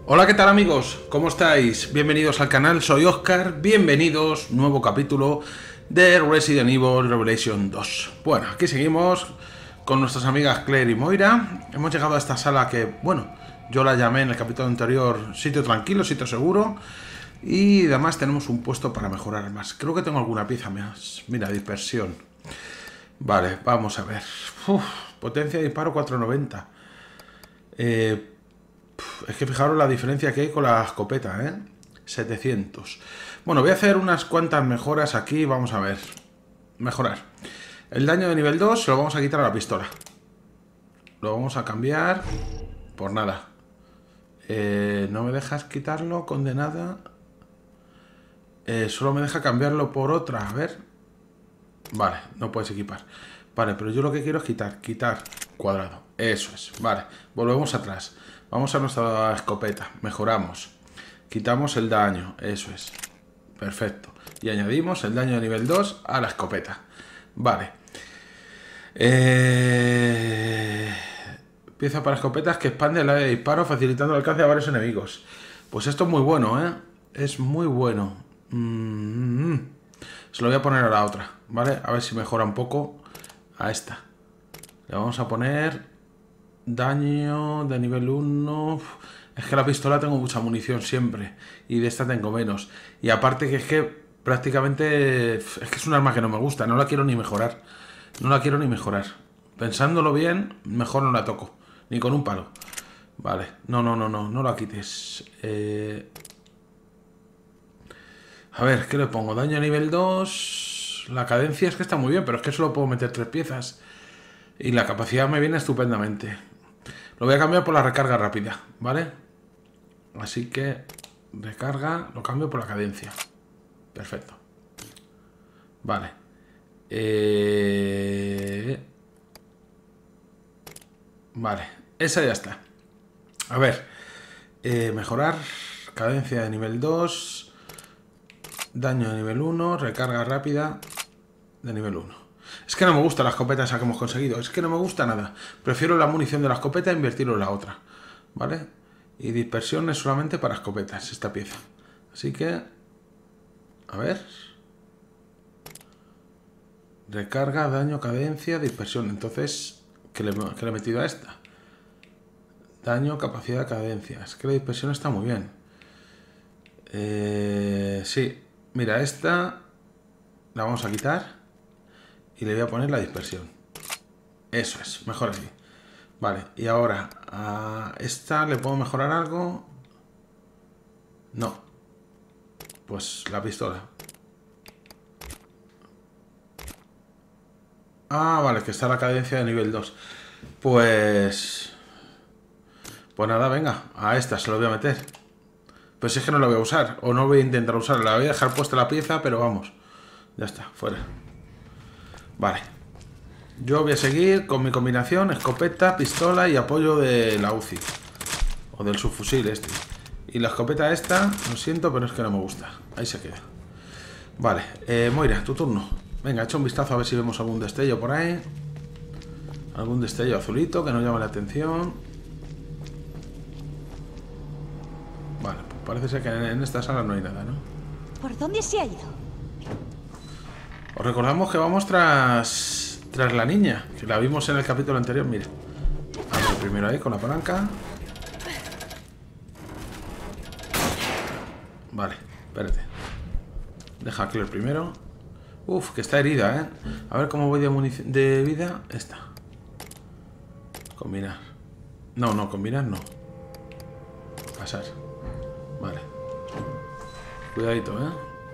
Hola, ¿qué tal amigos? ¿Cómo estáis? Bienvenidos al canal, soy Oscar, bienvenidos, nuevo capítulo de Resident Evil Revelation 2. Bueno, aquí seguimos con nuestras amigas Claire y Moira. Hemos llegado a esta sala que, bueno, yo la llamé en el capítulo anterior sitio tranquilo, sitio seguro. Y además tenemos un puesto para mejorar más. Creo que tengo alguna pieza más. Mira, dispersión. Vale, vamos a ver. Potencia de disparo 490. Es que fijaros la diferencia que hay con la escopeta, ¿eh? 700. Bueno, voy a hacer unas cuantas mejoras aquí. Vamos a ver. Mejorar. El daño de nivel 2 se lo vamos a quitar a la pistola. Lo vamos a cambiar por nada. No me dejas quitarlo, condenada. Solo me deja cambiarlo por otra. A ver. Vale, no puedes equipar. Vale, pero yo lo que quiero es quitar cuadrado. Eso es. Vale, volvemos atrás. Vamos a nuestra escopeta. Mejoramos. Quitamos el daño. Eso es. Perfecto. Y añadimos el daño de nivel 2 a la escopeta. Vale. Pieza para escopetas que expande el área de disparo facilitando el alcance a varios enemigos. Pues esto es muy bueno, ¿eh? Es muy bueno. Se lo voy a poner a la otra, ¿vale? A ver si mejora un poco a esta. Le vamos a poner daño de nivel 1. Es que la pistola tengo mucha munición siempre. Y de esta tengo menos. Y aparte que es que prácticamente... Es que es un arma que no me gusta. No la quiero ni mejorar. No la quiero ni mejorar. Pensándolo bien, mejor no la toco. Ni con un palo. Vale. No la quites. A ver, ¿qué le pongo? Daño a nivel 2. La cadencia es que está muy bien, pero es que solo puedo meter 3 piezas. Y la capacidad me viene estupendamente. Lo voy a cambiar por la recarga rápida, ¿vale? Así que recarga, lo cambio por la cadencia. Perfecto. Vale. Vale, esa ya está. A ver. Mejorar. Cadencia de nivel 2. Daño de nivel 1, recarga rápida de nivel 1. Es que no me gusta la escopeta esa que hemos conseguido. Es que no me gusta nada. Prefiero la munición de la escopeta e invertirlo en la otra. ¿Vale? Y dispersión es solamente para escopetas, esta pieza. Así que... A ver... Recarga, daño, cadencia, dispersión. Entonces, ¿qué le he metido a esta? Daño, capacidad, cadencia. Es que la dispersión está muy bien. Sí. Mira, esta la vamos a quitar y le voy a poner la dispersión. Eso es, mejor así. Vale, y ahora a esta le puedo mejorar algo. No. Pues la pistola. Ah, vale, que está la cadencia de nivel 2. Pues nada, venga, a esta se lo voy a meter. Pues es que no la voy a usar, o no voy a intentar usarla. La voy a dejar puesta la pieza, pero vamos. Ya está, fuera. Vale. Yo voy a seguir con mi combinación escopeta, pistola y apoyo de la UCI. O del subfusil este. Y la escopeta esta, lo siento, pero es que no me gusta. Ahí se queda. Vale, Moira, tu turno. Venga, echa un vistazo a ver si vemos algún destello por ahí. Algún destello azulito que nos llame la atención. Vale, pues parece ser que en esta sala no hay nada, ¿no? ¿Por dónde se ha ido? Os recordamos que vamos tras la niña, que la vimos en el capítulo anterior, mira. Abre primero ahí con la palanca. Vale, espérate. Deja a Claire primero. Uf, que está herida, ¿eh? A ver cómo voy de vida. Esta. Combinar. No, combinar no. Pasar. Vale. Cuidadito, ¿eh?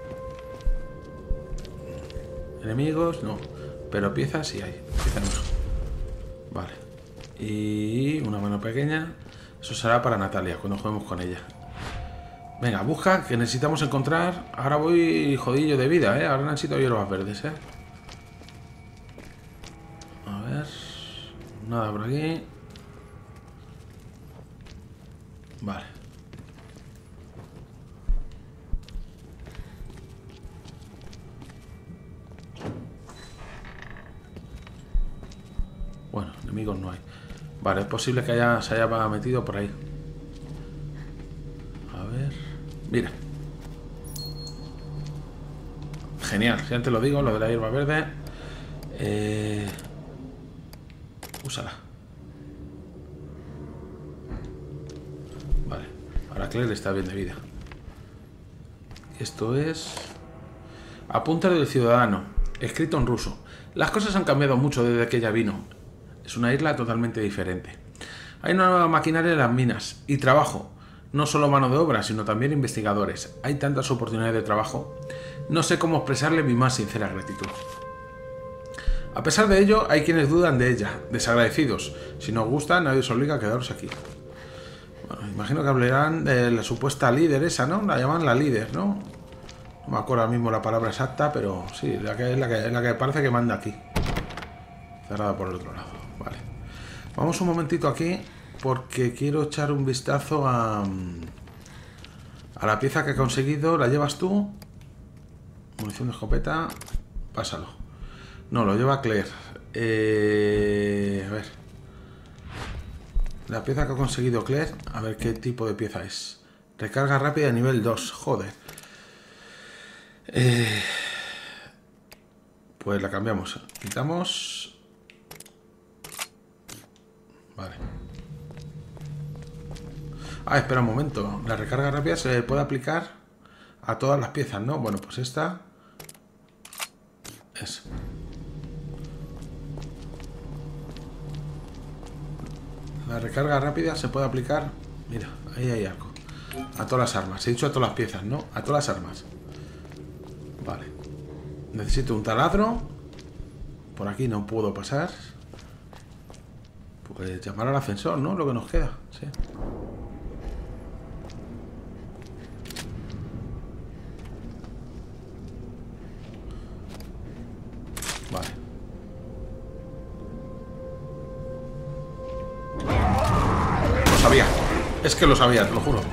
Enemigos, no. Pero piezas sí hay. Piezas no. Vale. Y una mano pequeña. Eso será para Natalia, cuando juguemos con ella. Venga, busca, que necesitamos encontrar. Ahora voy jodillo de vida, ¿eh? Ahora necesito hierbas verdes, ¿eh? A ver. Nada por aquí. Vale. Bueno, enemigos no hay. Vale, es posible que se haya metido por ahí. Mira. Genial, ya te lo digo, lo de la hierba verde. Úsala. Vale, ahora Claire está bien de vida. Esto es... Apunte del ciudadano, escrito en ruso. Las cosas han cambiado mucho desde que ella vino. Es una isla totalmente diferente. Hay una nueva maquinaria en las minas y trabajo. No solo mano de obra, sino también investigadores. Hay tantas oportunidades de trabajo. No sé cómo expresarle mi más sincera gratitud. A pesar de ello, hay quienes dudan de ella, desagradecidos. Si no os gusta, nadie os obliga a quedaros aquí. Bueno, imagino que hablarán de la supuesta líder esa, ¿no? La llaman la líder, ¿no? No me acuerdo ahora mismo la palabra exacta, pero sí, es la que parece que manda aquí. Cerrada por el otro lado. Vale. Vamos un momentito aquí, porque quiero echar un vistazo a la pieza que he conseguido. ¿La llevas tú? Munición de escopeta. Pásalo. No, lo lleva Claire. A ver. La pieza que ha conseguido Claire. A ver qué tipo de pieza es. Recarga rápida de nivel 2. Joder. Pues la cambiamos. Quitamos. Vale. Ah, espera un momento. La recarga rápida se puede aplicar a todas las piezas, ¿no? Bueno, pues esta es. La recarga rápida se puede aplicar. Mira, ahí hay algo. A todas las armas. He dicho a todas las piezas, ¿no? A todas las armas. Vale. Necesito un taladro. Por aquí no puedo pasar. Pues llamar al ascensor, ¿no? Lo que nos queda. Sí. Vale. Lo sabía. Es que lo sabía, te lo juro.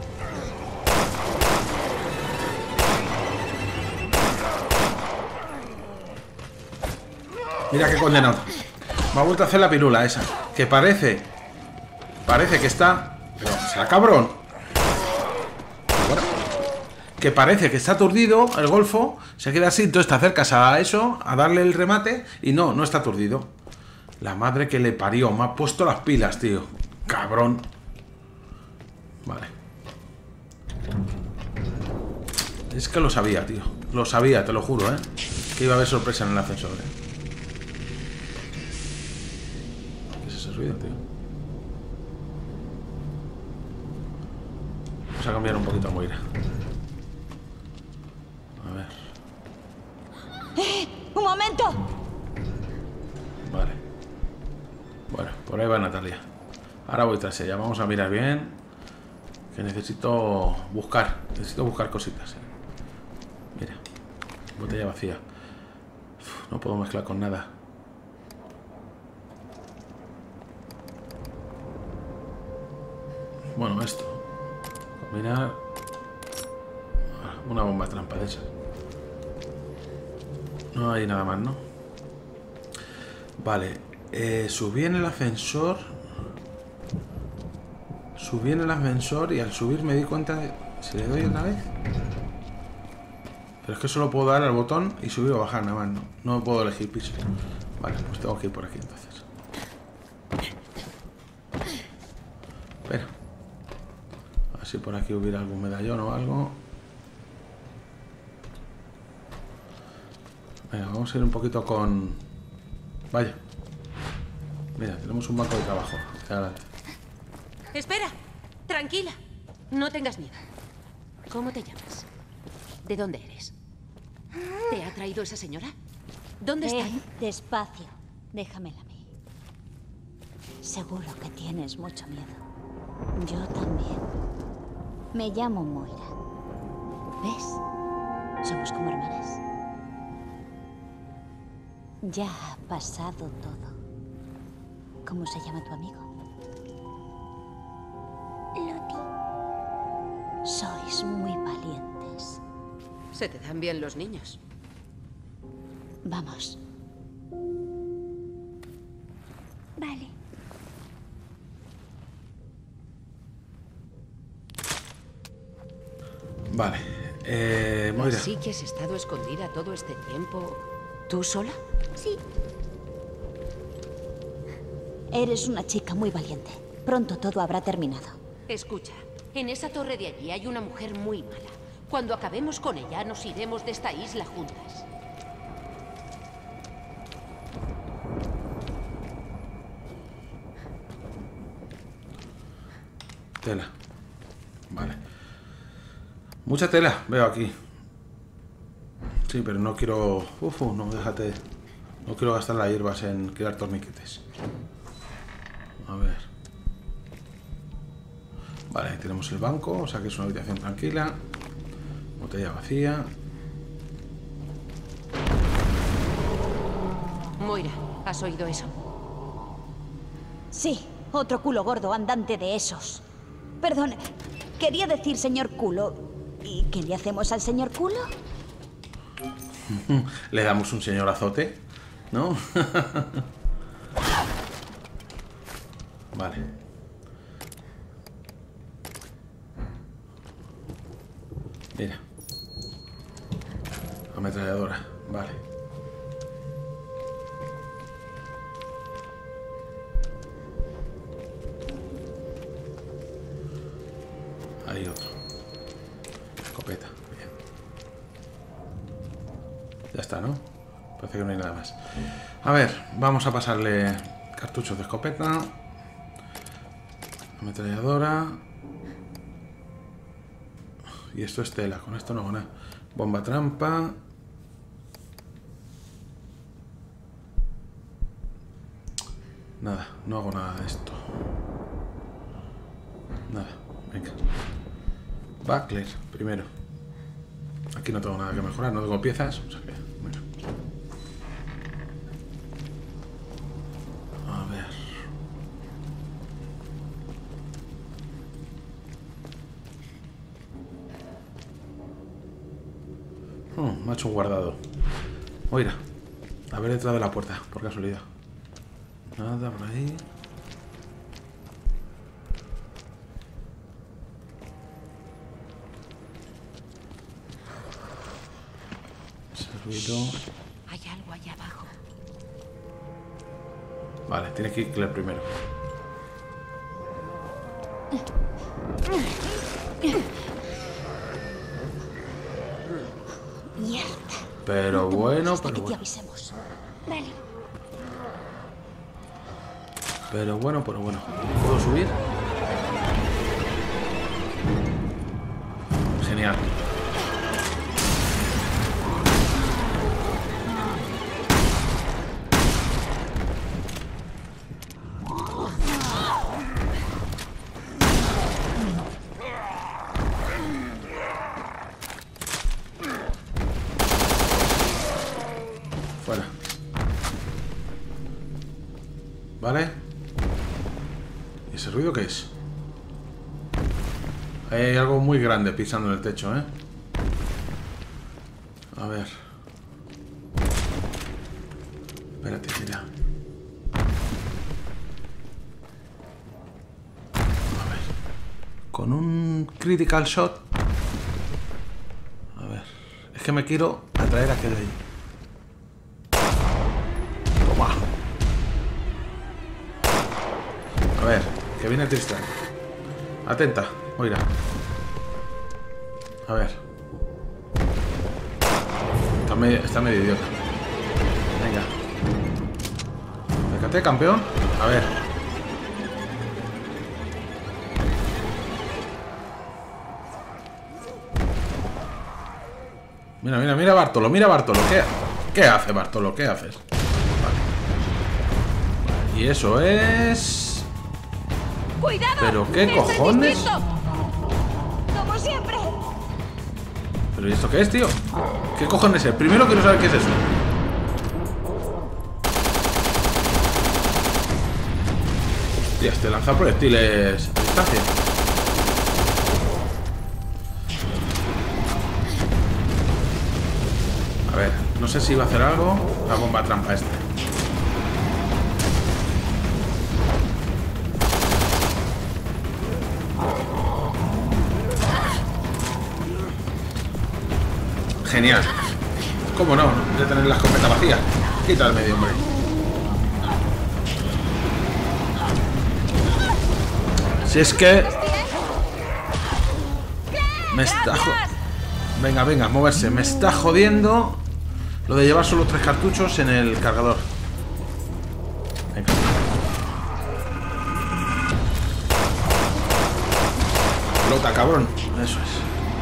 Mira qué condenado. Me ha vuelto a hacer la pirula esa. Que parece que está... Pero, o sea, cabrón. Bueno, que parece que está aturdido el golfo. Se queda así, entonces te acercas a eso, a darle el remate. Y no está aturdido. La madre que le parió. Me ha puesto las pilas, tío. Cabrón. Vale. Es que lo sabía, tío. Lo sabía, te lo juro, ¿eh? Que iba a haber sorpresa en el ascensor, ¿eh? ¿Qué es ese ruido, tío? Vamos a cambiar un poquito a Moira. A ver. ¡Un momento! Vale. Bueno, por ahí va Natalia. Ahora voy tras ella. Vamos a mirar bien. Que necesito buscar. Necesito buscar cositas. Mira. Botella vacía. Uf, no puedo mezclar con nada. Bueno, esto. Combinar. Una bomba trampa de esas. No hay nada más, ¿no? Vale. Subí en el ascensor. Subí en el ascensor y al subir me di cuenta de... ¿Si le doy otra vez? Pero es que solo puedo dar al botón y subir o bajar, nada más, ¿no? No puedo elegir piso. Vale, pues tengo que ir por aquí entonces. Espera. A ver si por aquí hubiera algún medallón o algo. Venga, vamos a ir un poquito con... Vaya. Mira, tenemos un banco de trabajo. Espera, tranquila. No tengas miedo. ¿Cómo te llamas? ¿De dónde eres? ¿Te ha traído esa señora? ¿Dónde están? Despacio. Déjamela a mí. Seguro que tienes mucho miedo. Yo también. Me llamo Moira. ¿Ves? Somos como hermanas. Ya ha pasado todo. ¿Cómo se llama tu amigo? Loti. Sois muy valientes. Se te dan bien los niños. Vamos. Vale. Vale. Moira. ¿Así que has estado escondida todo este tiempo? ¿Tú sola? Sí. Eres una chica muy valiente. Pronto todo habrá terminado. Escucha, en esa torre de allí hay una mujer muy mala. Cuando acabemos con ella, nos iremos de esta isla juntas. Tela. Vale. Mucha tela veo aquí. Sí, pero no quiero... no, déjate. No quiero gastar las hierbas en crear torniquetes. A ver. Vale, ahí tenemos el banco. O sea que es una habitación tranquila. Botella vacía. Moira, ¿has oído eso? Sí, otro culo gordo andante de esos. Perdón, quería decir señor culo. ¿Y qué le hacemos al señor culo? Le damos un señor azote, ¿no? Vale. Mira. Ametralladora, vale. Hay otro. Escopeta, bien. Ya está, ¿no? Parece que no hay nada más. A ver, vamos a pasarle cartuchos de escopeta. Ametralladora. Y esto es tela, con esto no hago nada. Bomba trampa. Nada, no hago nada de esto. Nada, venga. Buckler, primero. Aquí no tengo nada que mejorar, no tengo piezas, o sea que, bueno. A ver. Me ha hecho un guardado. Oiga, a ver detrás de la puerta, por casualidad. Nada por ahí. Ese ruido. Hay algo allá abajo. Vale, tiene que ir Claire primero. Mierda. Pero bueno, Hasta pero que te bueno. avisemos. Vale. Pero bueno, pero bueno. ¿Puedo subir? Genial. Fuera. ¿Vale? ¿Y ese ruido qué es? Hay algo muy grande pisando en el techo, ¿eh? A ver. Espérate, mira. A ver. Con un critical shot. A ver. Es que me quiero atraer a aquel de ahí. Toma. A ver, que viene Tristan. Atenta, oiga. A ver. Está medio idiota. Venga. Acércate, campeón. A ver. Mira, mira, mira Bartolo, mira Bartolo. ¿Qué hace Bartolo? ¿Qué haces? Vale. Y eso es... ¡Cuidado! ¿Pero qué cojones? ¡Como siempre! ¿Pero y esto qué es, tío? ¿Qué cojones es? Primero quiero saber qué es eso. Hostia, este lanza proyectiles a distancia. A ver, no sé si va a hacer algo. La bomba trampa esta. Genial. ¿Cómo no? De tener la escopeta vacía. Quita el medio, hombre. Si es que... Me está venga, venga, moverse. Me está jodiendo lo de llevar solo 3 cartuchos en el cargador. Venga. Flota, cabrón. Eso es.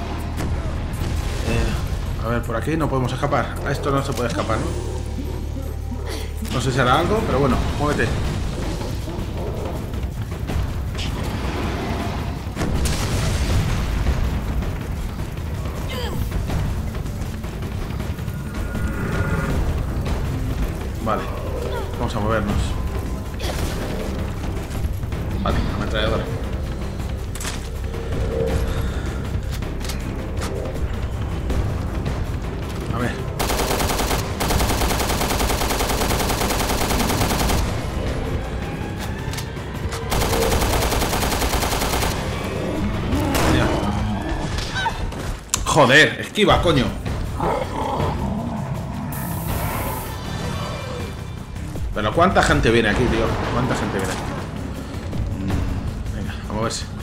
A ver, por aquí no podemos escapar. A esto no se puede escapar, ¿no? No sé si hará algo, pero bueno, muévete. Vale, vamos a movernos. Vale, ametralladora. A ver. Mira. Joder, esquiva, coño. Pero ¿cuánta gente viene aquí, tío? ¿Cuánta gente viene aquí? Venga, vamos a ver si...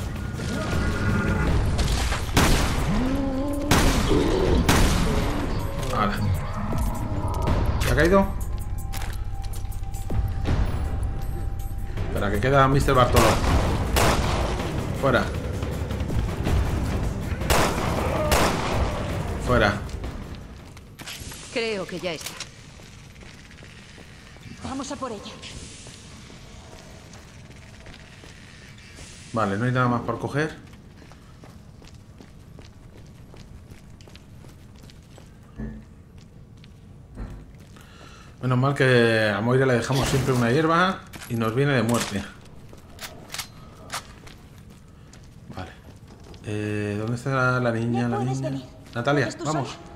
Ahora. ¿Se ha caído? Espera, que queda Mr. Bartolo. Fuera. Fuera. Creo que ya está. Vamos a por ella. Vale, no hay nada más por coger. Menos mal que a Moira le dejamos siempre una hierba y nos viene de muerte. Vale. ¿Dónde está la niña? No La puedes niña. venir. Natalia, ¿Eres tú vamos. sola?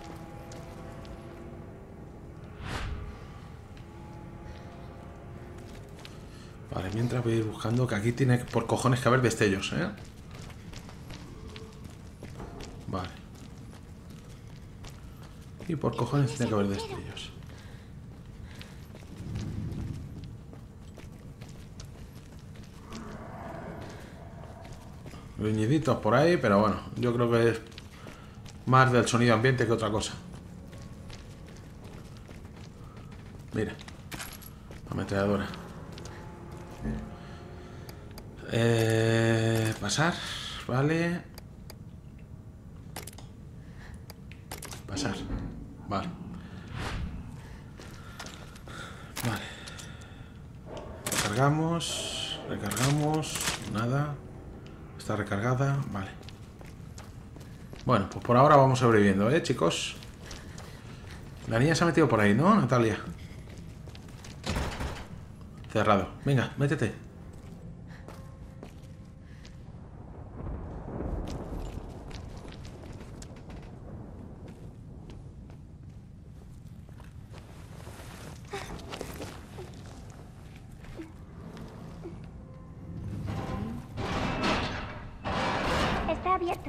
Vale, mientras voy a ir buscando, que aquí tiene por cojones que haber destellos, ¿eh? Vale. Y por cojones tiene que haber destellos. Gruñiditos por ahí, pero bueno, yo creo que es más del sonido ambiente que otra cosa. Mira, ametralladora. Pasar, vale. Pasar, vale. Vale. Recargamos, recargamos, nada. Está recargada, vale. Bueno, pues por ahora vamos sobreviviendo, chicos. La niña se ha metido por ahí, ¿no, Natalia? Cerrado. Venga, métete. Está abierto.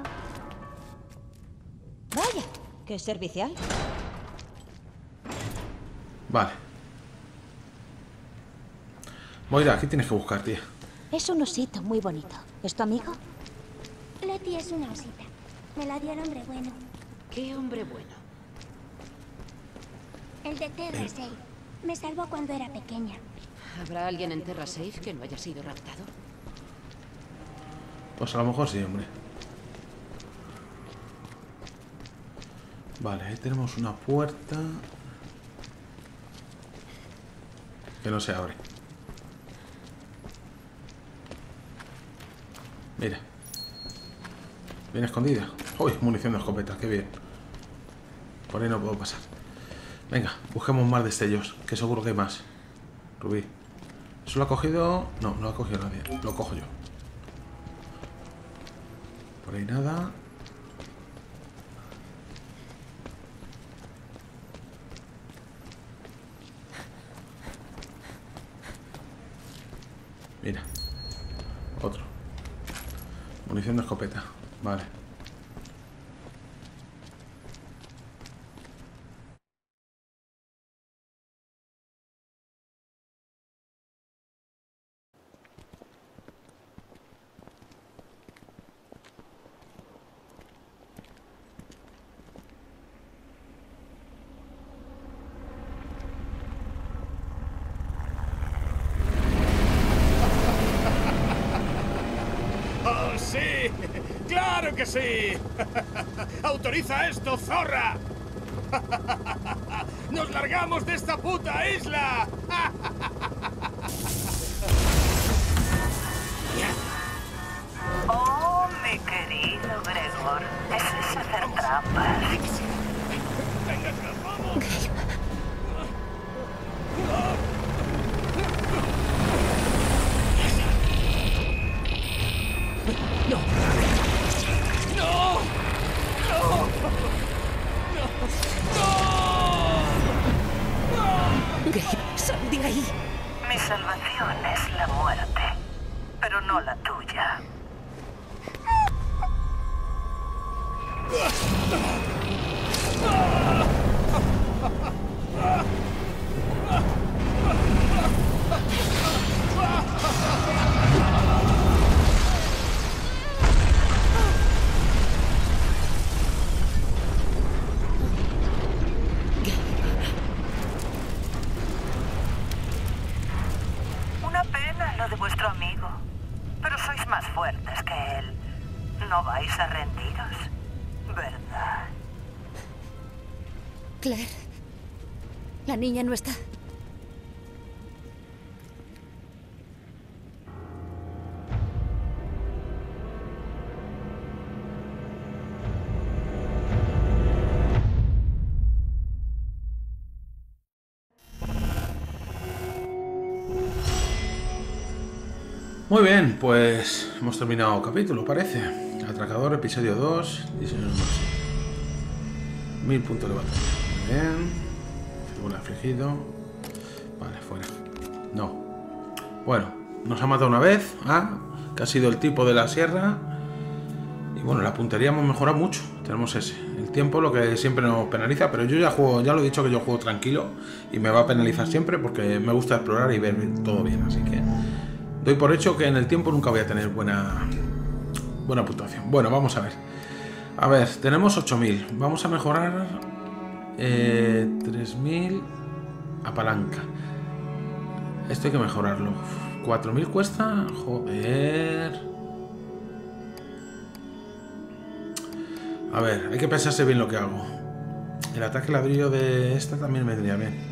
Vaya, qué servicial. Vale. Moira, ¿qué tienes que buscar, tía? Es un osito muy bonito. ¿Es tu amigo? Letty es una osita. Me la dio el hombre bueno. ¿Qué hombre bueno? El de Terra Safe. Me salvó cuando era pequeña. ¿Habrá alguien en Terra Safe que no haya sido raptado? Pues a lo mejor sí, hombre. Vale, ahí tenemos una puerta que no se abre. Mira. Bien escondida. Uy, munición de escopeta, qué bien. Por ahí no puedo pasar. Venga, busquemos más destellos, que seguro que hay más. Rubí. ¿Eso lo ha cogido? No, no lo ha cogido nadie. Lo cojo yo. Por ahí nada. Mira. Otro. Munición de escopeta. Vale. sí! ¡Claro que sí! ¡Autoriza esto, zorra! ¡Nos largamos de esta puta isla! Oh, mi querido Gregor, eso es hacer trampas. ¡Venga, que nos vamos! ¡No! ¡No! ¡No! ¡Sal de ahí! Mi salvación es la muerte, pero no la tuya. Una pena lo de vuestro amigo, pero sois más fuertes que él. No vais a rendiros, ¿verdad? Claire, la niña no está. Muy bien, pues hemos terminado el capítulo, parece. Atracador, episodio 2. Diseño número 1000 puntos de batalla. Muy bien. Figura afligido. Vale, fuera. No. Bueno, nos ha matado una vez. Que ha sido el tipo de la sierra. Y bueno, la puntería hemos mejorado mucho. Tenemos ese. El tiempo, lo que siempre nos penaliza. Pero yo ya juego, ya lo he dicho que yo juego tranquilo. Y me va a penalizar siempre porque me gusta explorar y ver todo bien. Así que doy por hecho que en el tiempo nunca voy a tener buena puntuación. Bueno, vamos a ver. A ver, tenemos 8000. Vamos a mejorar 3000 a palanca. Esto hay que mejorarlo. 4000 cuesta. Joder. A ver, hay que pensarse bien lo que hago. El ataque ladrillo de esta también me vendría bien.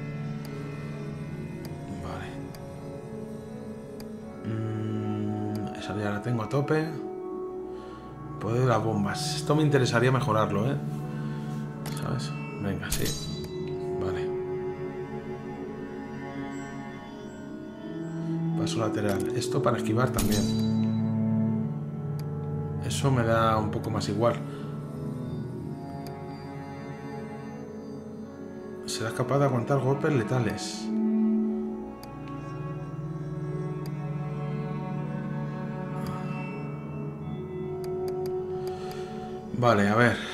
Vale. Esa ya la tengo a tope. Poder de las bombas. Esto me interesaría mejorarlo, ¿eh? ¿Sabes? Venga, sí. Vale. Paso lateral. Esto para esquivar también. Eso me da un poco más igual. Serás capaz de aguantar golpes letales. Vale, a ver.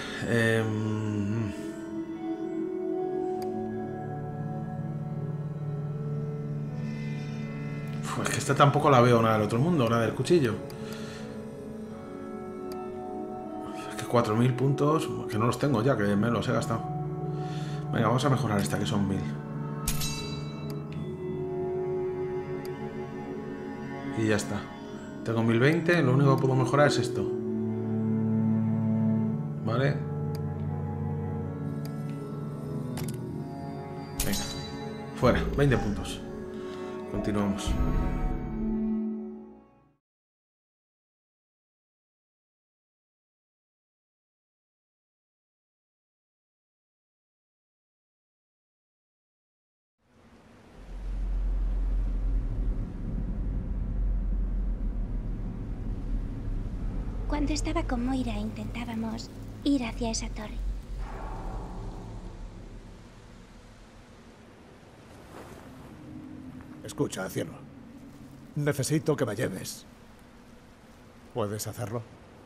Es que esta tampoco la veo nada del otro mundo, nada del cuchillo. Es que 4000 puntos, que no los tengo ya, que me los he gastado. Venga, vamos a mejorar esta, que son 1000. Y ya está. Tengo 1020, lo único que puedo mejorar es esto. Vale. Venga. Fuera, 20 puntos. Continuamos. Cuando estaba con Moira intentábamos ir hacia esa torre. Escucha, cielo. Necesito que me lleves. ¿Puedes hacerlo?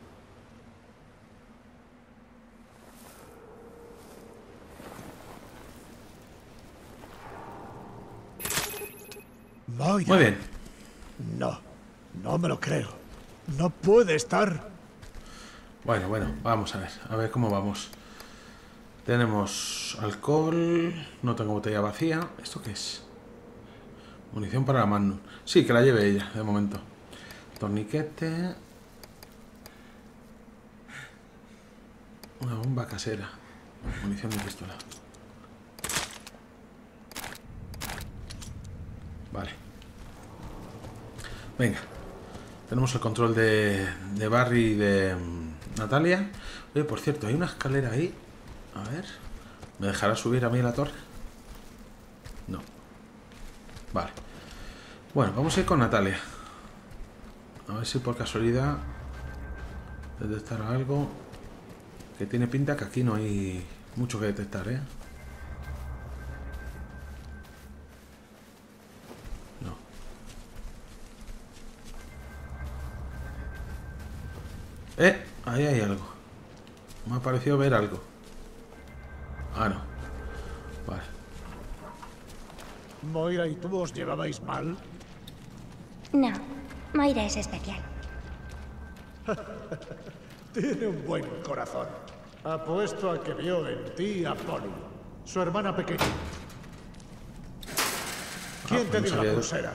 Moira. Muy bien. No, no me lo creo. No puede estar. Bueno, vamos a ver cómo vamos. Tenemos alcohol, no tengo botella vacía. ¿Esto qué es? Munición para la Magnum. Sí, que la lleve ella, de momento. Torniquete. Una bomba casera. Munición de pistola. Vale. Venga. Tenemos el control de Barry y de Natalia. Oye, por cierto, hay una escalera ahí. A ver. ¿Me dejará subir a mí a la torre? No. Vale. Bueno, vamos a ir con Natalia. A ver si por casualidad detectar algo. Que tiene pinta que aquí no hay mucho que detectar, ¿eh? No. Ahí hay algo. Me ha parecido ver algo. Ah, no. Vale. ¿Moira y tú os llevabais mal? No, Moira es especial. Tiene un buen corazón. Apuesto a que vio en ti a Polly, su hermana pequeña. ¿Quién te no dio la sabía. pulsera?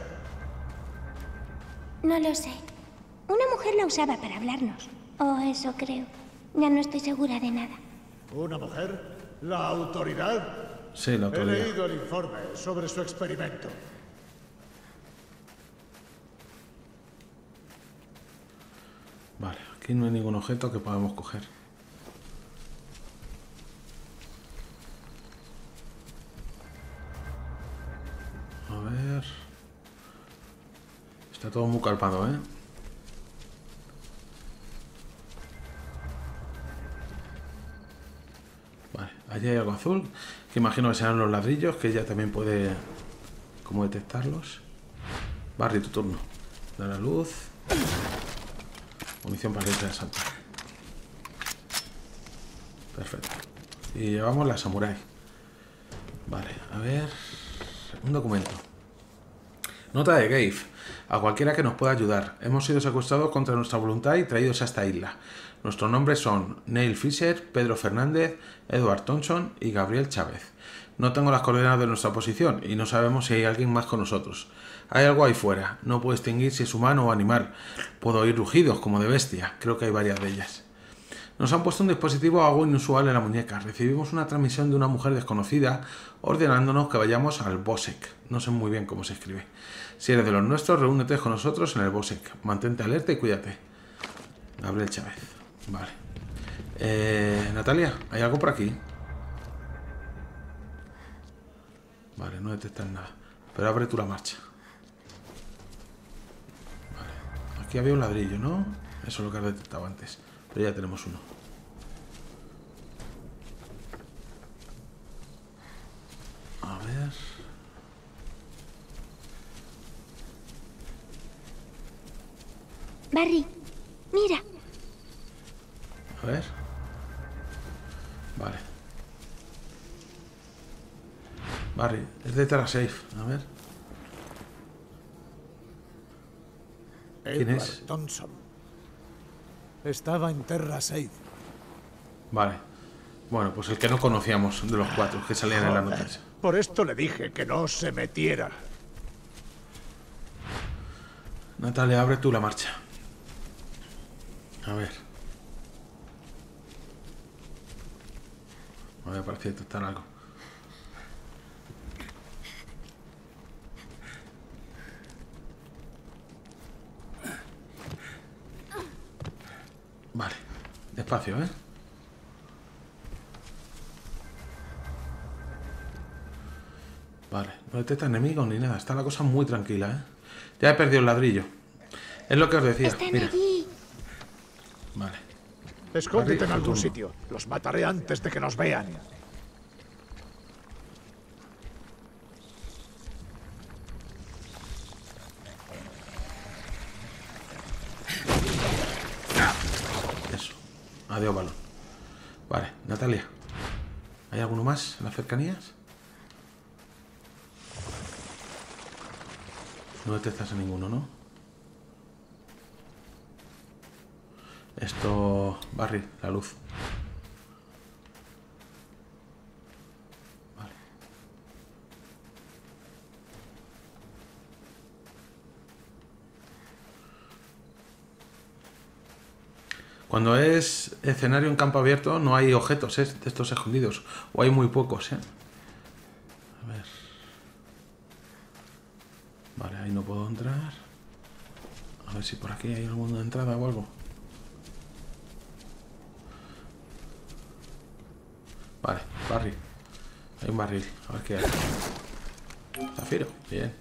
No lo sé. Una mujer la usaba para hablarnos. O eso creo. Ya no estoy segura de nada. ¿Una mujer? ¿La autoridad? Sí, la He autoridad. leído el informe sobre su experimento. Vale, aquí no hay ningún objeto que podamos coger. A ver. Está todo muy calpado, ¿eh? Vale, allí hay algo azul, que imagino que serán los ladrillos, que ella también puede como detectarlos. Barry, tu turno. Da la luz. Munición para letra de salto. Perfecto. Y llevamos la samurai. Vale, a ver. Un documento. Nota de Gabe. A cualquiera que nos pueda ayudar. Hemos sido secuestrados contra nuestra voluntad y traídos a esta isla. Nuestros nombres son Neil Fisher, Pedro Fernández, Edward Thompson y Gabriel Chávez. No tengo las coordenadas de nuestra posición y no sabemos si hay alguien más con nosotros. Hay algo ahí fuera. No puedo distinguir si es humano o animal. Puedo oír rugidos como de bestia. Creo que hay varias de ellas. Nos han puesto un dispositivo algo inusual en la muñeca. Recibimos una transmisión de una mujer desconocida ordenándonos que vayamos al Bosek. No sé muy bien cómo se escribe. Si eres de los nuestros, reúnete con nosotros en el Bosek. Mantente alerta y cuídate. Gabriel Chávez. Vale. Natalia, ¿hay algo por aquí? Vale, no detectan nada. Pero abre tú la marcha. Vale. Aquí había un ladrillo, ¿no? Eso es lo que has detectado antes. Pero ya tenemos uno. A ver. Barry, mira. A ver. Vale. Barry, es de Terra Safe. A ver. ¿Quién Edward es? Thompson. Estaba en Terra Safe. Vale. Bueno, pues el que no conocíamos de los cuatro que salían en las Joder, notas. por esto le dije que no se metiera. Natalia, abre tú la marcha. A ver. A ver, parece detectar algo. Vale. Despacio, ¿eh? Vale. No detecta enemigos ni nada. Está la cosa muy tranquila, ¿eh? Ya he perdido el ladrillo. Es lo que os decía. Están Mira. allí. Vale. Escóndete en Barry, algún turno. sitio. Los mataré antes de que nos vean. Eso. Adiós, balón. Vale, Natalia. ¿Hay alguno más en las cercanías? No detectas a ninguno, ¿no? Esto... Barry, la luz. Vale. Cuando es escenario en campo abierto no hay objetos, de estos escondidos. O hay muy pocos, A ver. Vale, ahí no puedo entrar. A ver si por aquí hay alguna entrada o algo. Vale, barril. Hay un barril. A ver qué hay. Zafiro, bien.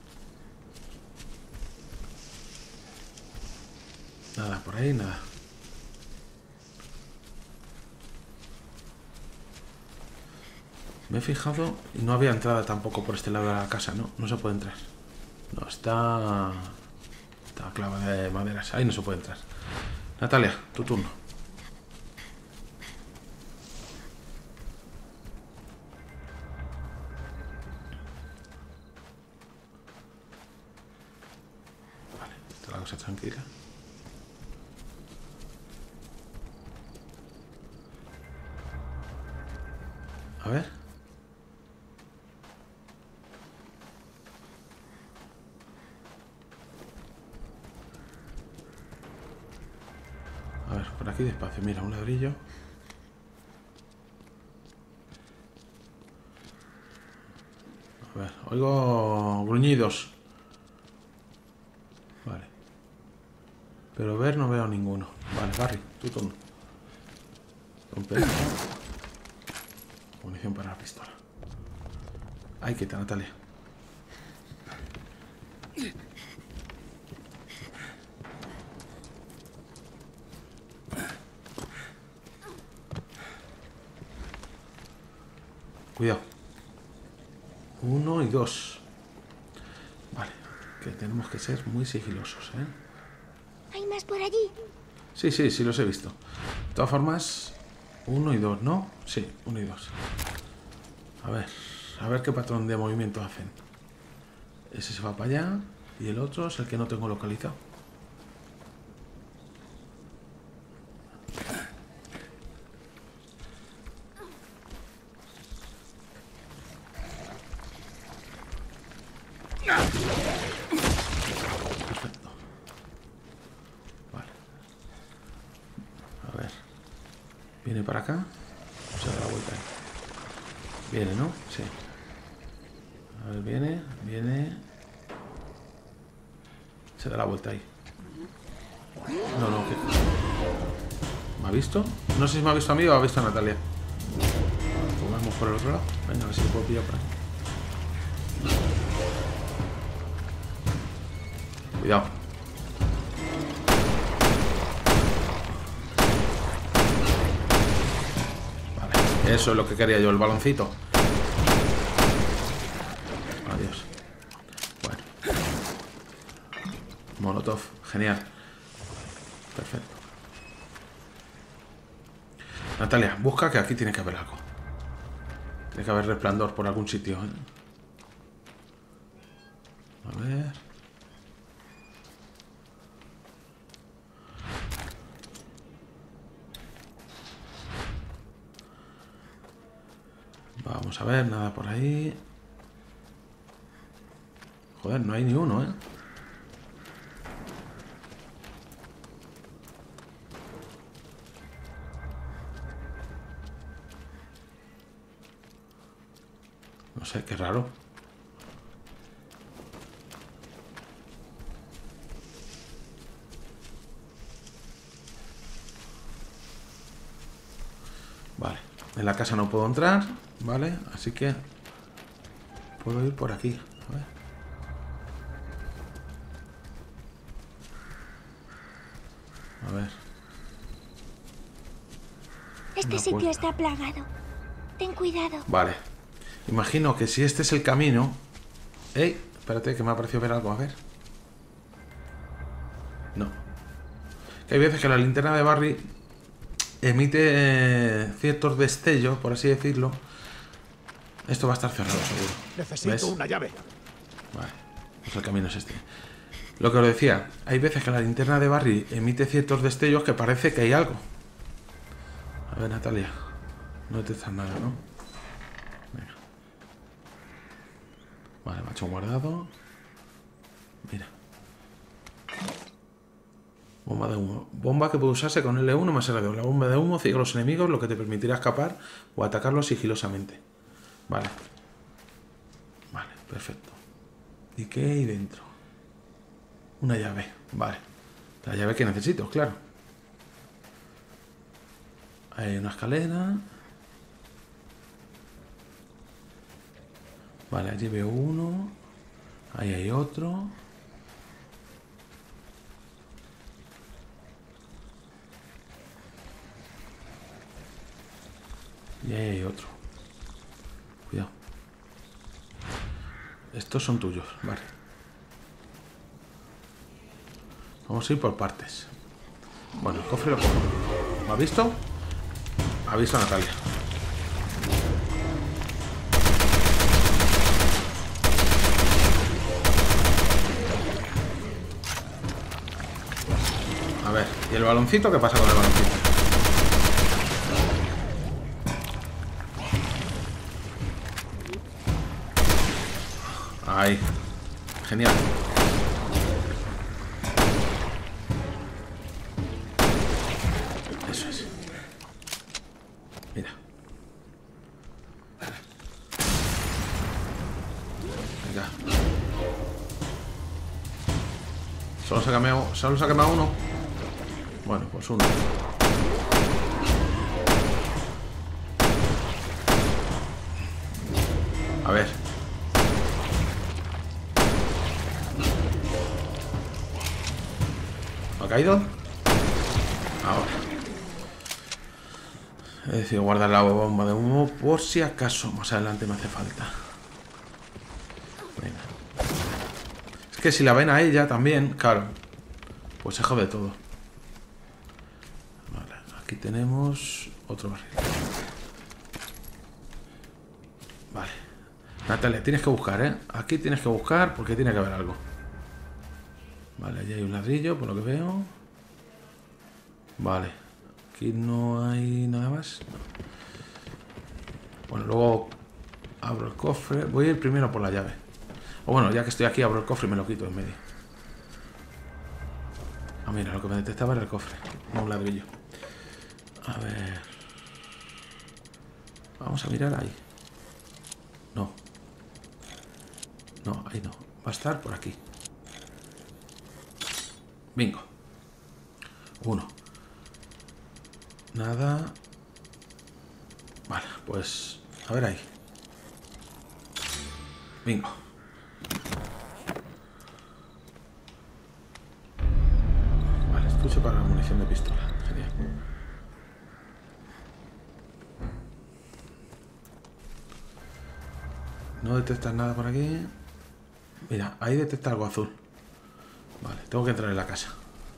Nada, por ahí nada. Me he fijado y no había entrada tampoco por este lado de la casa, ¿no? No se puede entrar. No, está clavada de maderas. Ahí no se puede entrar. Natalia, tu turno. Vale, está la cosa tranquila. A ver. A ver, por aquí despacio. Mira, un ladrillo. A ver, oigo gruñidos. Vale. Pero ver no veo ninguno. Vale, Barry, tu turno. Romper. Munición para la pistola. Ahí quita, Natalia. Cuidado. 1 y 2. Vale, que tenemos que ser muy sigilosos, ¿Hay más por allí? Sí, sí, sí los he visto. De todas formas, 1 y 2, ¿no? Sí, 1 y 2. A ver qué patrón de movimiento hacen. Ese se va para allá y el otro es el que no tengo localizado. Perfecto. Vale. A ver. ¿Viene para acá? Se da la vuelta ahí. Viene, ¿no? Sí. A ver, viene. Se da la vuelta ahí. No, ¿qué? ¿Me ha visto? No sé si me ha visto a mí o ha visto a Natalia. Pues vamos por el otro lado. Venga, a ver si lo puedo pillar por aquí. Cuidado. Vale, eso es lo que quería yo, el baloncito. Adiós. Bueno. Molotov, genial. Perfecto. Natalia, busca que aquí tiene que haber algo. Tiene que haber resplandor por algún sitio, A ver. Vamos a ver, nada por ahí. Joder, no hay ni uno, No sé, qué raro. Vale, en la casa no puedo entrar, ¿vale? Así que puedo ir por aquí. A ver. A ver. Este sitio está plagado. Ten cuidado. Vale. Imagino que si este es el camino... ¡Ey! Espérate, que me ha parecido ver algo. A ver. No. Que hay veces que la linterna de Barry emite ciertos destellos, por así decirlo. Esto va a estar cerrado, seguro. Necesito ¿Ves? una llave. Vale. Pues el camino es este. Lo que os decía. Hay veces que la linterna de Barry emite ciertos destellos que parece que hay algo. A ver, Natalia. No detectas nada, ¿no? Venga. Vale, macho guardado. Mira. Bomba de humo. Bomba que puede usarse con L1 más R2. La bomba de humo ciega a los enemigos, lo que te permitirá escapar o atacarlos sigilosamente. Vale. Vale, perfecto. ¿Y qué hay dentro? Una llave. Vale. La llave que necesito, claro. Hay una escalera. Vale, allí veo uno. Ahí hay otro. Y ahí hay otro. Cuidado. Estos son tuyos, vale. Vamos a ir por partes. Bueno, el cofre lo cojo. ¿Me ha visto? Ha visto a Natalia. A ver, ¿y el baloncito? ¿Qué pasa con el baloncito? Ahí. Genial. Eso es. Mira. Venga. Solo se ha quemado uno. Bueno, pues uno. A ver. ¿Ha caído? Ahora. He decidido guardar la bomba de humo por si acaso más adelante me hace falta. Venga. Es que si la ven a ella también, claro, pues se jode todo. Vale, aquí tenemos otro barril. Vale. Natalia, tienes que buscar, ¿eh? Aquí tienes que buscar porque tiene que haber algo. Vale, allí hay un ladrillo, por lo que veo. Vale. Aquí no hay nada más. No. Bueno, luego abro el cofre. Voy a ir primero por la llave. O bueno, ya que estoy aquí, abro el cofre y me lo quito en medio. Ah, mira, lo que me detectaba era el cofre, no un ladrillo. A ver. Vamos a mirar ahí. No. No, ahí no. Va a estar por aquí. Bingo. Uno. Nada. Vale, pues a ver ahí. Bingo. Vale, estuche para la munición de pistola. Genial. No detectas nada por aquí. Mira, ahí detecta algo azul. Vale, tengo que entrar en la casa.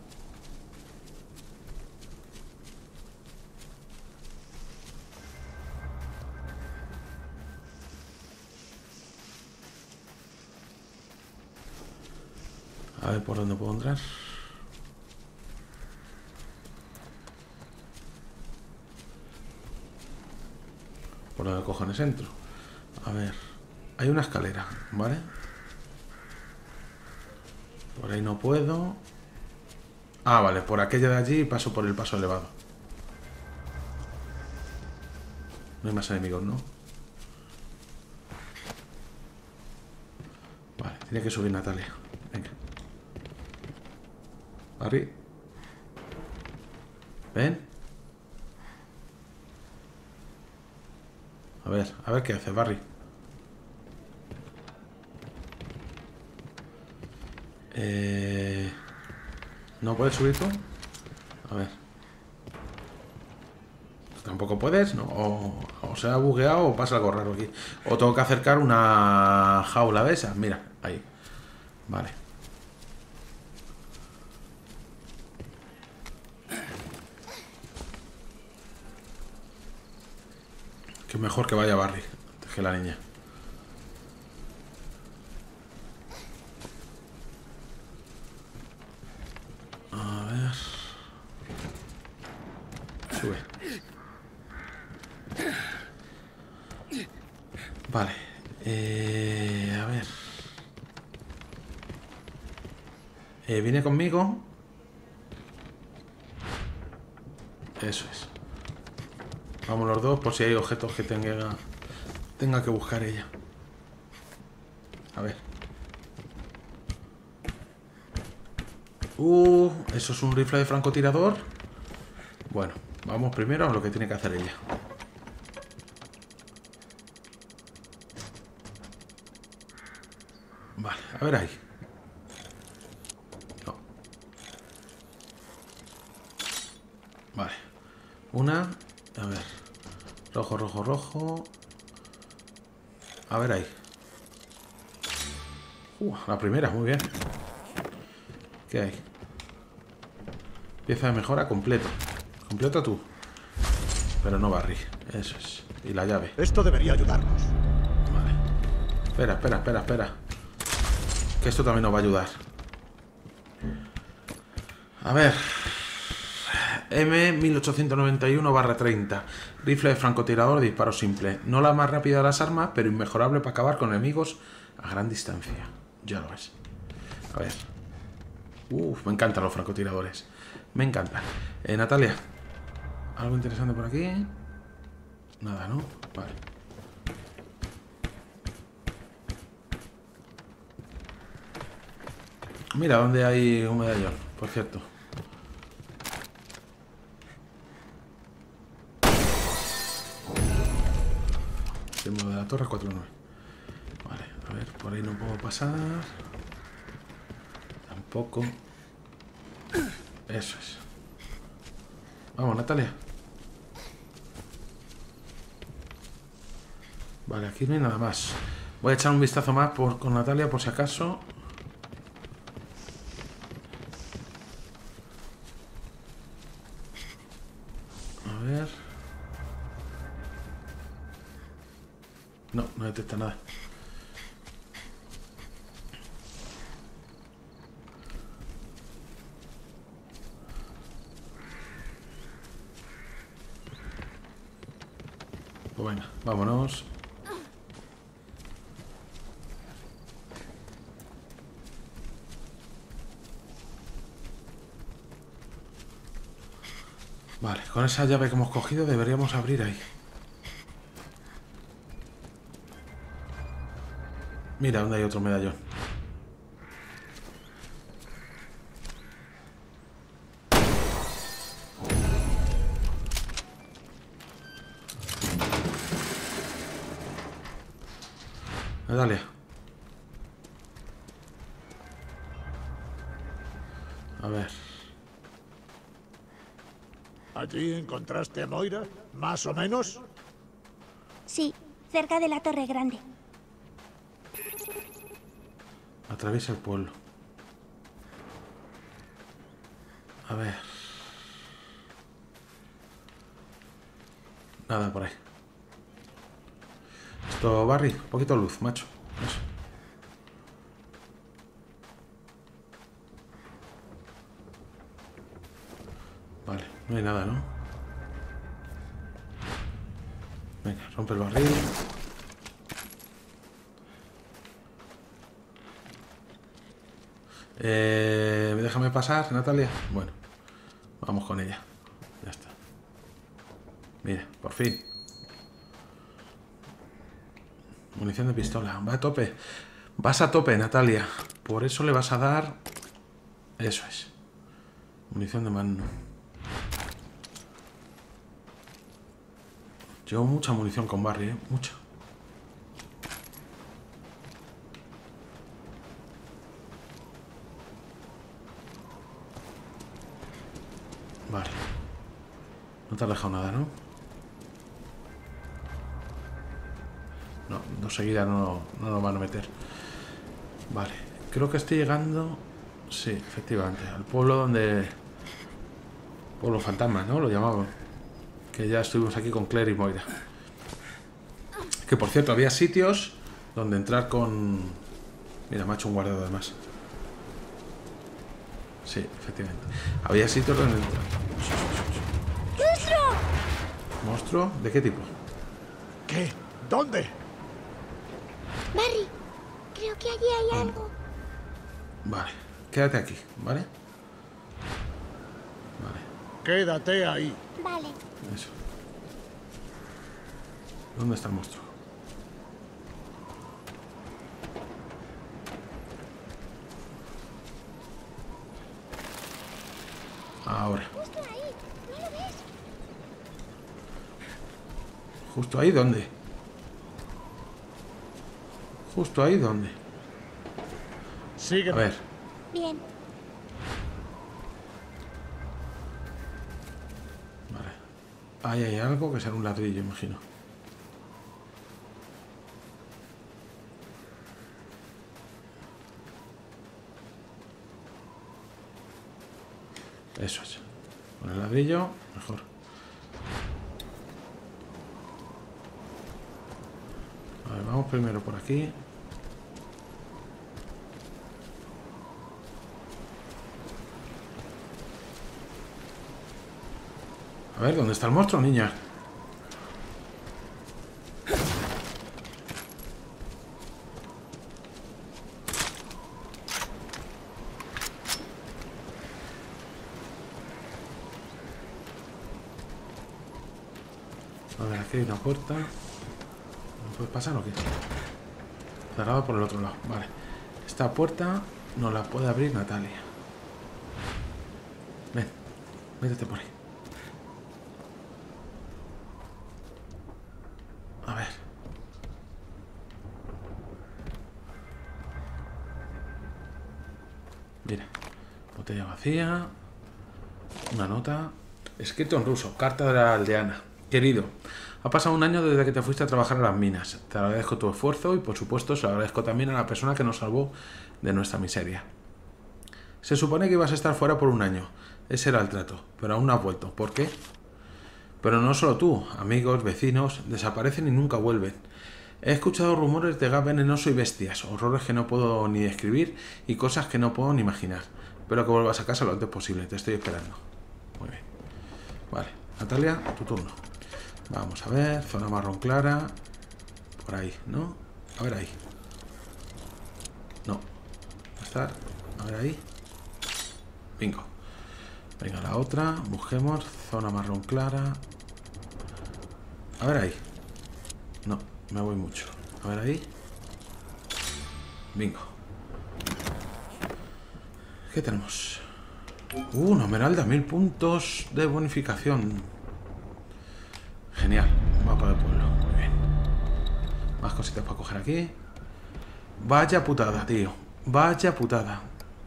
A ver por dónde puedo entrar. Por donde cojones entro. A ver. Hay una escalera, ¿vale? Por ahí no puedo. Ah, vale, por aquella de allí paso por el paso elevado. No hay más enemigos, ¿no? Vale, tiene que subir Natalia. Venga. Barry. ¿Ven? A ver qué hace Barry. ¿No puedes subir tú? A ver. Tampoco puedes, ¿no? O se ha bugueado o pasa algo raro aquí. O tengo que acercar una jaula de esas. Mira, ahí. Vale. Que mejor que vaya Barry antes que la niña. A ver. Sube. Vale. A ver. ¿Viene conmigo? Eso es. Vamos los dos por si hay objetos que tenga que buscar ella. A ver. Eso es un rifle de francotirador. Bueno, vamos primero a lo que tiene que hacer ella. Vale, a ver ahí. No. Vale. Una. A ver. Rojo, rojo, rojo. A ver ahí. La primera, muy bien. ¿Qué hay? Pieza de mejora completo. Completa tú. Pero no Barry. Eso es. Y la llave. Esto debería ayudarnos. Vale. Espera, espera, espera, espera. Que esto también nos va a ayudar. A ver. M1891/30. Rifle de francotirador de disparo simple. No la más rápida de las armas, pero inmejorable para acabar con enemigos a gran distancia. Ya lo ves. A ver. Me encantan los francotiradores. Me encantan. Natalia. ¿Algo interesante por aquí? Nada, ¿no? Vale. Mira, ¿dónde hay un medallón? Por cierto. Símbolo de la torre 49. Vale, a ver, por ahí no puedo pasar. Tampoco. Eso es. Vamos, Natalia. Vale, aquí no hay nada más. Voy a echar un vistazo más con Natalia por si acaso. A ver. No, no detecta nada. Pues venga, vámonos. Vale, con esa llave que hemos cogido deberíamos abrir ahí. Mira, ¿dónde hay otro medallón? Natalia. A ver. ¿Allí encontraste a Moira? ¿Más o menos? Sí, cerca de la Torre Grande. Atraviesa el pueblo. A ver. Nada por ahí. Esto, Barry, un poquito de luz, macho. Eso. Vale, no hay nada, ¿no? Venga, rompe el barril. Déjame pasar, Natalia. Bueno, vamos con ella. Ya está. Mira, por fin. Munición de pistola. Va a tope. Vas a tope, Natalia. Por eso le vas a dar... Eso es. Munición de mano. Llevo mucha munición con Barry, ¿eh? Mucha. Vale. No te has dejado nada, ¿no? No, dos seguidas no nos van a meter. Vale. Creo que estoy llegando... Sí, efectivamente. Al pueblo donde... Pueblo fantasma, ¿no? Lo llamaban. Que ya estuvimos aquí con Claire y Moira. Que por cierto, había sitios donde entrar con... Mira, me ha hecho un guardado además. Sí, efectivamente. Había sitios donde entrar. ¡Monstruo! ¿Monstruo? ¿De qué tipo? ¿Qué? ¿Dónde? Barry, creo que allí hay algo. Vale, quédate aquí, ¿vale? Vale. Quédate ahí. Vale. Eso. ¿Dónde está el monstruo? Ahora. Justo ahí. ¿No lo ves? ¿Justo ahí dónde? ¿Justo ahí dónde? Sígueme. A ver. Bien. Vale. Ahí hay algo que será un ladrillo, imagino. Eso es. Con el ladrillo, mejor. A ver, vamos primero por aquí. A ver, ¿dónde está el monstruo, niña? A ver, aquí hay una puerta. ¿No puede pasar o qué? Cerrado por el otro lado. Vale. Esta puerta nos la puede abrir Natalia. Ven, métete por ahí. A ver. Mira. Botella vacía. Una nota. Escrito en ruso. Carta de la aldeana. Querido, ha pasado un año desde que te fuiste a trabajar a las minas. Te agradezco tu esfuerzo y, por supuesto, se lo agradezco también a la persona que nos salvó de nuestra miseria. Se supone que ibas a estar fuera por un año. Ese era el trato, pero aún no has vuelto. ¿Por qué? Pero no solo tú, amigos, vecinos, desaparecen y nunca vuelven. He escuchado rumores de gas venenoso y bestias, horrores que no puedo ni describir y cosas que no puedo ni imaginar. Espero que vuelvas a casa lo antes posible, te estoy esperando. Muy bien. Vale, Natalia, tu turno. Vamos a ver, zona marrón clara. Por ahí, ¿no? A ver ahí. No. Va a estar. A ver ahí. Bingo. Venga, la otra. Busquemos. Zona marrón clara. A ver ahí. No, me voy mucho. A ver ahí. Bingo. ¿Qué tenemos? Una esmeralda, 1000 puntos de bonificación. Genial, mapa del pueblo, muy bien. Más cositas para coger aquí. Vaya putada, tío. Vaya putada.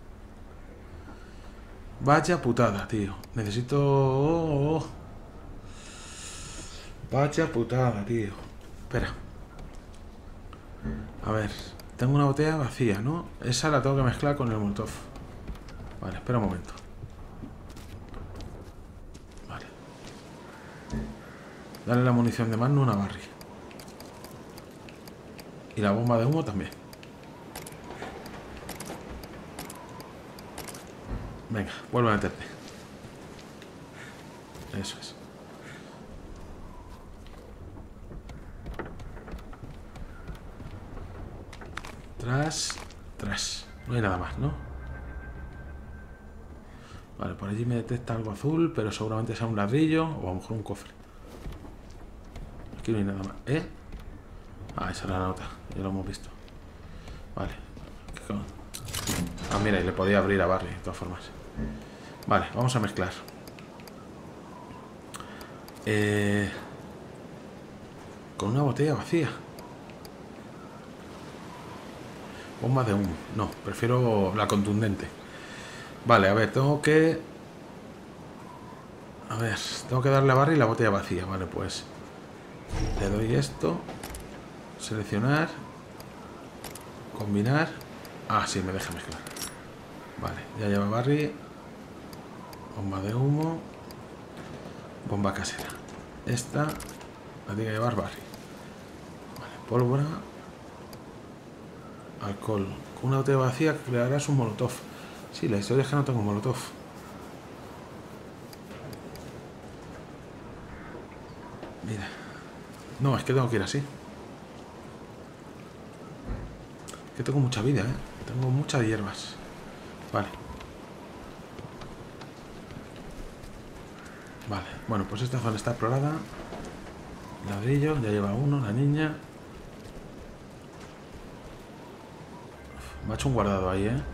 Vaya putada, tío. Necesito... Vaya putada, tío. Espera. A ver, tengo una botella vacía, ¿no? Esa la tengo que mezclar con el molotov. Vale, espera un momento. Vale. Dale la munición de mano a Barry. Y la bomba de humo también. Venga, vuelve a meterte. Eso es. Tras. No hay nada más, ¿no? Vale, por allí me detecta algo azul, pero seguramente sea un ladrillo o a lo mejor un cofre. Aquí no hay nada más. ¿Eh? Ah, esa era la nota. Ya lo hemos visto. Vale. Ah, mira, y le podía abrir a Barry, de todas formas. Vale, vamos a mezclar. Con una botella vacía. Bomba de humo. No, prefiero la contundente. Vale, a ver, tengo que... A ver, tengo que darle a Barry la botella vacía. Vale, pues... Le doy esto. Seleccionar. Combinar. Ah, sí, me deja mezclar. Vale, ya lleva Barry. Bomba de humo. Bomba casera. Esta la tiene que llevar Barry. Vale, pólvora. Alcohol. Con una botella vacía crearás un molotov. Sí, la historia es que no tengo molotov. Mira. No, es que tengo que ir así. Que tengo mucha vida, ¿eh? Tengo muchas hierbas. Vale. Vale, bueno, pues esta zona está explorada. Ladrillo, ya lleva uno, la niña. Uf, me ha hecho un guardado ahí, ¿eh?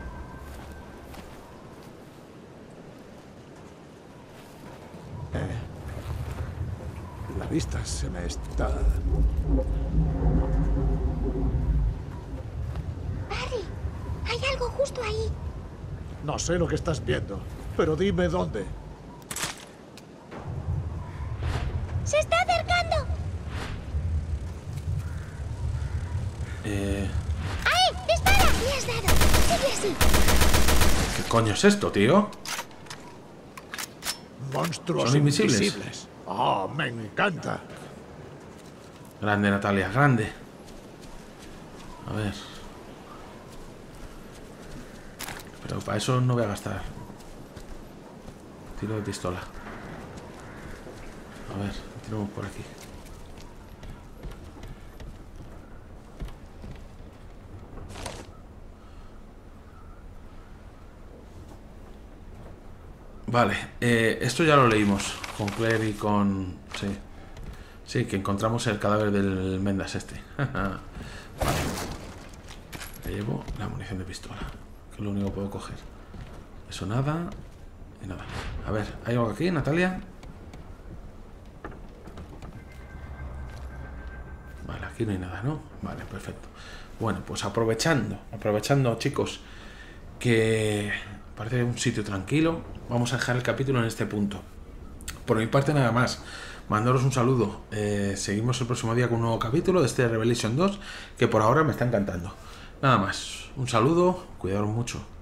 La vista se me está... Barry, hay algo justo ahí. No sé lo que estás viendo, pero dime dónde. ¡Se está acercando! ¡Ahí! ¡Dispara! ¡Le has dado! ¡Sigue así! ¿Qué coño es esto, tío? Monstruos ¿Son invisibles? invisibles. ¡Oh, me encanta! Grande, Natalia, grande. A ver. Pero para eso no voy a gastar. Tiro de pistola. A ver, tiramos por aquí. Vale, esto ya lo leímos con Claire y con... Sí. Sí, que encontramos el cadáver del Mendas este. Vale. Le llevo la munición de pistola, que es lo único que puedo coger. Eso nada. Y nada. A ver, ¿hay algo aquí, Natalia? Vale, aquí no hay nada, ¿no? Vale, perfecto. Bueno, pues aprovechando, chicos, que parece un sitio tranquilo, vamos a dejar el capítulo en este punto. Por mi parte nada más. Mandaros un saludo. Seguimos el próximo día con un nuevo capítulo de este Revelation 2, que por ahora me está encantando. Nada más. Un saludo, cuidaros mucho.